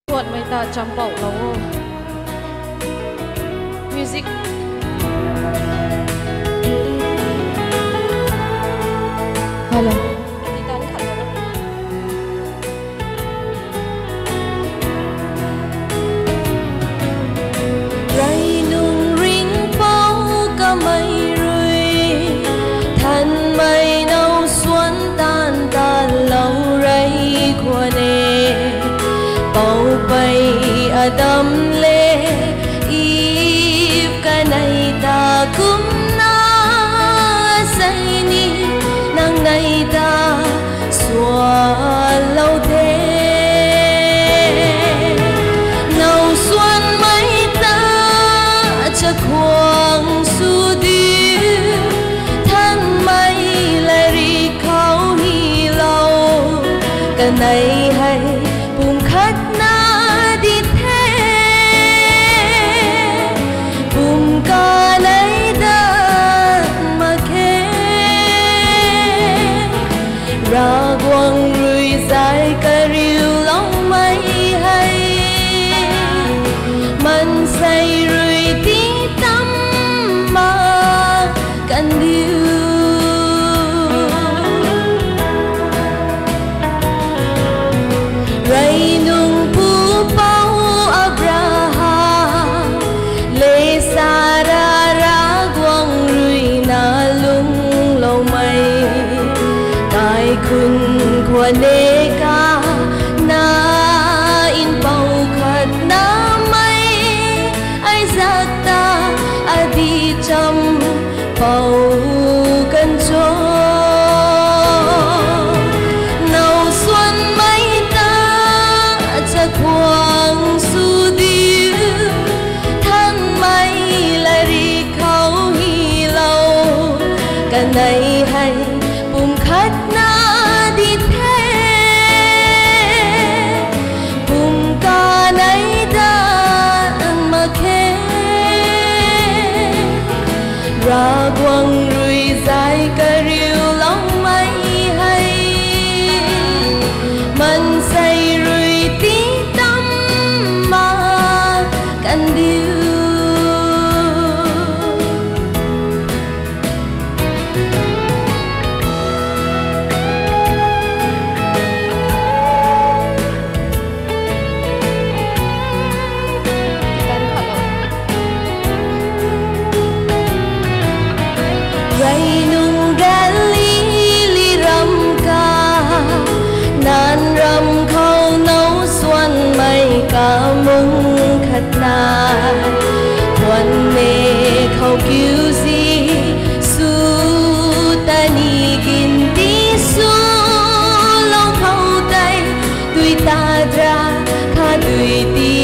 Tuột mày ta chăm bậu lâu music hello đi tan khẩn rồi ray nung ring bao cả mây rơi than mây nâu xuân tan tan lâu ray qua nè bao bay đâm lê if cái này ta cũng na say ni nang này ta xóa lâu thế nâu xuân mấy ta chắc khoang su điêu than mây lại đi khâu hi lâu cái này hay bùng khát na đi thế bùng ca này đã mà khe ra quăng rùi dài cả riêu lòng mây hay mình say rùi tí tâm mà cần điều ray nung pu bao Abraham lê sa ra quăng rùi na lung lâu mây tai kun qua nê ca na in bao khát na mây ai ra ta đi chăm bao cần cho nâu xuân mấy ta chắc khoang su điêu than mây lại đi khâu hi lâu cái này hay bùng khát na đi thế bùng ca này đã mà khe ra quăng rùi dài cả riêu lòng mây hay mình say rùi tí tâm mà cần điều ray nung gali li ram ca nan ram khâu nấu xuân mây cả mung khát na quan nê khâu cứu gì su ta ni gin tí su lâu khâu tay tui ta ra kha tui tí